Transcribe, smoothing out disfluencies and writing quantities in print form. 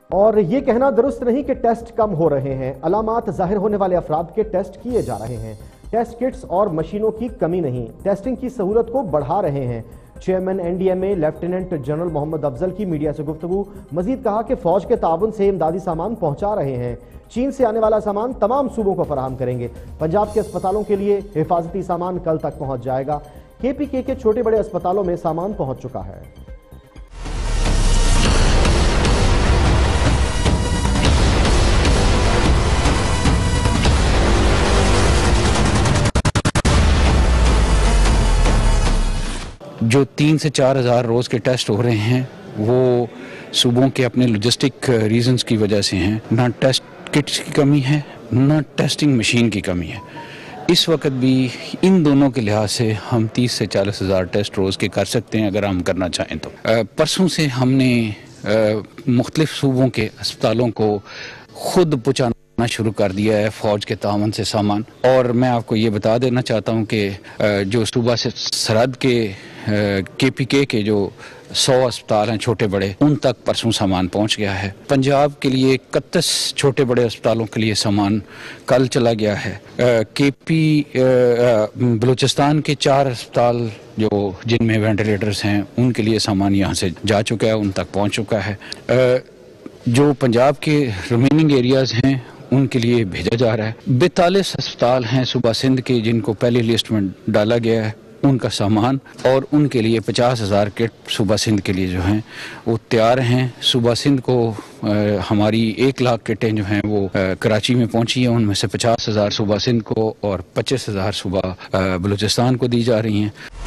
اور یہ کہنا درست نہیں کہ ٹیسٹ کم ہو رہے ہیں، علامات ظاہر ہونے والے افراد کے ٹیسٹ کیے جا رہے ہیں۔ ٹیسٹ کٹس اور مشینوں کی کمی نہیں، ٹیسٹنگ کی سہولت کو بڑھا رہے ہیں۔ Chairman N D M A lieutenant general Muhammad Afzal کی میڈیا سے گفتگو، مزید کہا کہ فوج کے تعاون سے امدادی سامان پہنچا رہے ہیں، چین سے آنے والا سامان تمام صوبوں کو فراہم کریں گے۔ پنجاب کے اسپتالوں کے لیے حفاظتی سامان کل تک پہنچ جائے گا۔ کے پی کے چھوٹے بڑے اسپتالوں میں سامان پہنچ چکا ہے۔ جو 3 سے 4 ہزار روز کے ٹیسٹ ہو رہے ہیں وہ صوبوں کے اپنے لوجسٹک ریزنز کی وجہ سے ہیں۔ نہ ٹیسٹ کٹس کی کمی ہے، نہ ٹیسٹنگ مشین کی کمی ہے۔ اس وقت بھی ان دونوں کے لحاظ سے ہم 30 سے 40 ہزار ٹیسٹ روز کے کر سکتے ہیں اگر ہم کرنا چاہیں تو۔ پرسوں سے ہم نے مختلف صوبوں کے اسپتالوں کو خود پہنچانا شروع کر دیا ہے فوج کے تعاون سے سامان، اور میں آپ کو یہ بتا دینا چاہتا ہوں کہ جو صوبہ سے سرحد کے پی کے جو 100 اسپتال ہیں چھوٹے بڑے، ان تک پرسوں سامان پہنچ گیا ہے۔ پنجاب کے لیے 31 چھوٹے بڑے اسپتالوں کے لیے سامان کل چلا گیا ہے۔ بلوچستان کے 4 اسپتال جن میں وینٹیلیٹرز ہیں ان کے لیے سامان یہاں سے جا چکا ہے، ان تک پہنچ چکا ہے۔ جو پنجاب کے ریمیننگ ایریاز ہیں ان کے لیے بھیجا جا رہا ہے۔ 42 اسپتال ہیں صوبہ سندھ کے جن کو پہلی لسٹ میں ڈالا گیا ہے، ان کا سامان اور ان کے لیے 50,000 کٹ صوبہ سندھ کے لیے جو ہیں وہ تیار ہیں۔ صوبہ سندھ کو ہماری 1 لاکھ کٹیں جو ہیں وہ کراچی میں پہنچی ہیں، ان میں سے 50,000 صوبہ سندھ کو اور 25,000 صوبہ بلوچستان کو دی جا رہی ہیں۔